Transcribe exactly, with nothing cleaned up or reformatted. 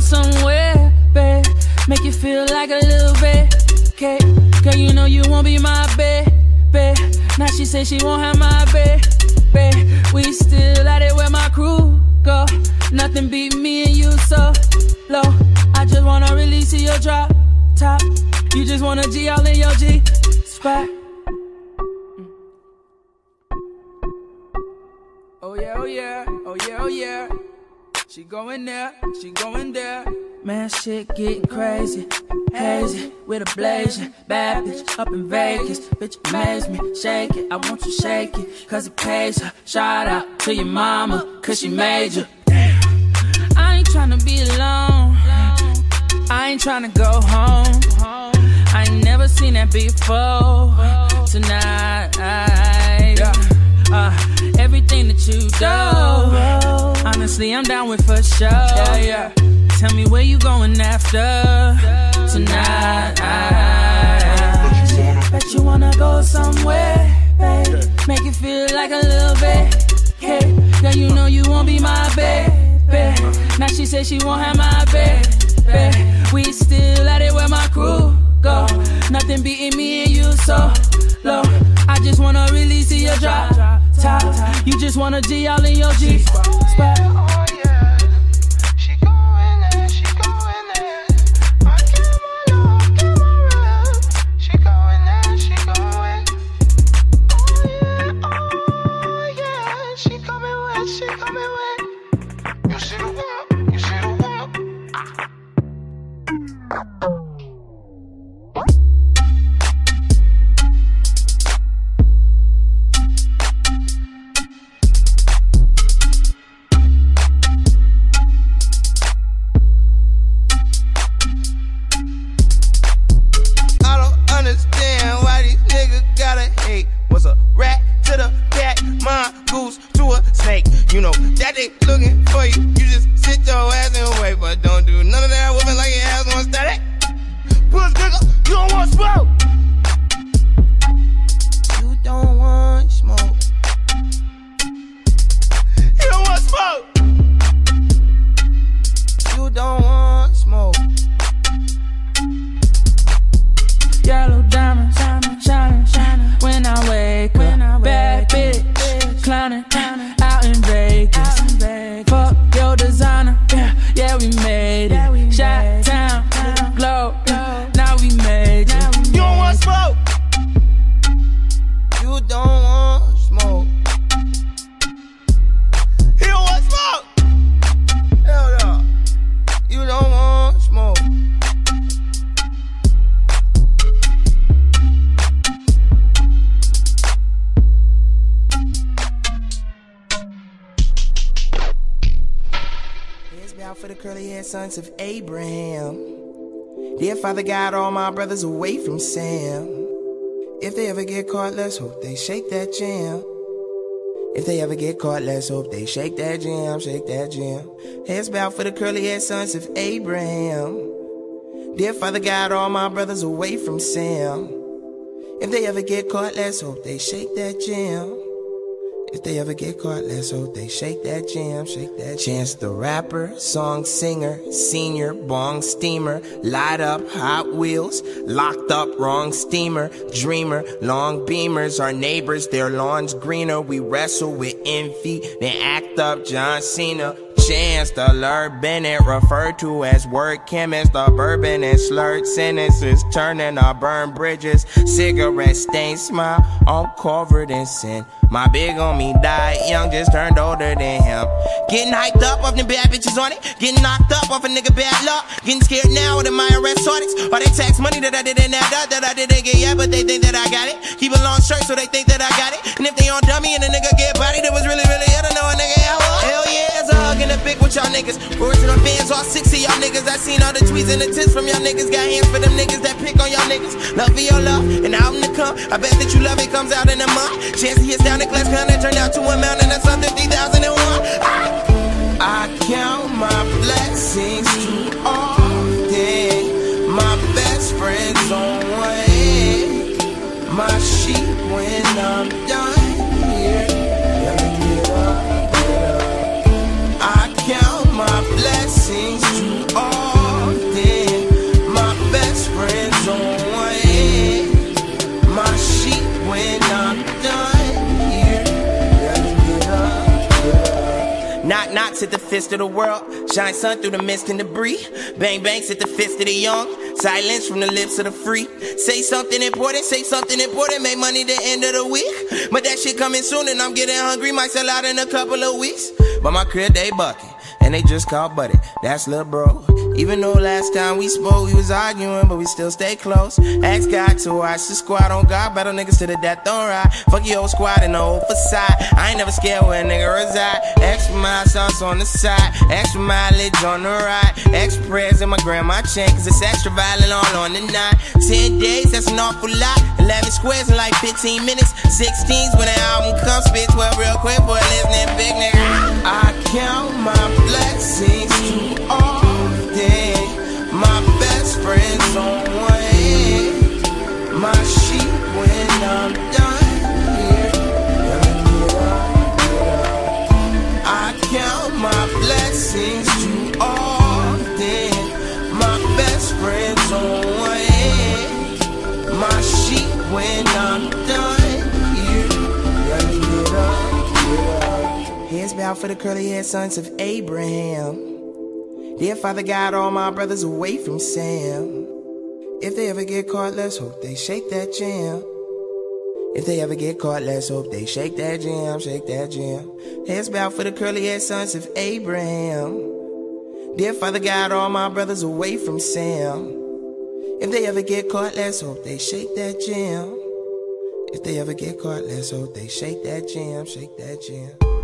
somewhere, babe. Make you feel like a little bit. Okay, girl, you know you won't be my babe, babe. Now she say she won't have my babe, babe. We still at it where my crew go. Nothing beat me and you so low. I just wanna release your drop top. You just wanna G all in your G spot. Oh yeah, oh yeah, oh yeah, oh yeah. She going there, she going there. Man, shit get crazy, hazy, with a blazing. Bad bitch up in Vegas, bitch amaze me. Shake it, I want you shake it, cause it pays her. Shout out to your mama, cause she made you. I ain't tryna be alone, I ain't tryna go home. I ain't never seen that before. Tonight, uh, everything that you do, honestly, I'm down with for sure. Yeah, yeah. Tell me where you going after tonight. Bet you wanna go somewhere, babe. Make it feel like a little bit. Hey, girl, you know you won't be my babe. Now she say she won't have my babe. We still at it where my crew go. Nothing beating me and you so low. I just wanna release your drop top. You just wanna G all in your G spot. Sons of Abraham. Dear Father God, all my brothers away from Sam. If they ever get caught, let's hope they shake that jam. If they ever get caught, let's hope they shake that jam, shake that jam. Heads bowed for the curly haired sons of Abraham. Dear Father God, all my brothers away from Sam. If they ever get caught, let's hope they shake that jam. If they ever get caught, let's hope they shake that jam, shake that. Chance the rapper, song singer, senior, bong steamer, light up Hot Wheels, locked up wrong steamer, dreamer, long beamers, our neighbors, their lawns greener. We wrestle with envy, then act up John Cena. Chance the Lord Bennett, referred to as word chemist, the bourbon and slurred sentences, turning our burned bridges, cigarette stained smile, all covered in sin. My big homie died young, just turned older than him. Getting hyped up off them bad bitches on it, getting knocked up off a nigga bad luck, getting scared now of the my arrest audits, or they tax money that I didn't add up, that I didn't get yet, but they think that I got it. Keep a long shirt so they think that I got it, and if they on dummy and the nigga get bodied, it was really, really hell to know a nigga how was. Hell yeah, it's a hug in the big with y'all niggas. Original fans, all six of y'all niggas. I seen all the tweets and the tips from y'all niggas. Got hands for them niggas that pick on y'all niggas. Love for your love, and album to come. I bet that you love it, comes out in a month. Chance hits down the class count and turned out to a mountain. That's on fifty thousand and one. I, I count my blessings too often. My best friends on one end. My sheep when I'm done here. Let me get up, get up. I count my blessings. blessings too often. My best friends on one end, my sheep when I'm done here. Knock knocks at the fist of the world, shine sun through the mist and debris. Bang bangs at the fist of the young, silence from the lips of the free. Say something important, say something important, make money the end of the week. But that shit coming soon and I'm getting hungry, might sell out in a couple of weeks. But my crib they bucking, and they just called Buddy, that's lil' bro. Even though last time we spoke we was arguing, but we still stay close. Ask God to watch the squad on God, battle niggas to the death on ride. Fuck your old squad and the old facade, I ain't never scared where a nigga reside. Extra mile sauce on the side, extra mileage on the ride, extra prayers in my grandma chain, cause it's extra violent all on the nine. Ten days, that's an awful lot. Eleven squares in like fifteen minutes. Sixteens when the album comes, spit twelve real quick for a listening big nigga. I count my blessings too often. My best friends on one end, my sheep when I'm done here. I count my blessings too often. My best friends on one end, my sheep when I'm done here. Heads bowed for the curly-haired sons of Abraham. Dear Father God, all my brothers away from Sam. If they ever get caught, let's hope they shake that jam. If they ever get caught, let's hope they shake that jam, shake that jam. Heads bowed for the curly-haired sons of Abraham. Dear Father God, all my brothers away from Sam. If they ever get caught, let's hope they shake that jam. If they ever get caught, let's hope they shake that jam, shake that jam.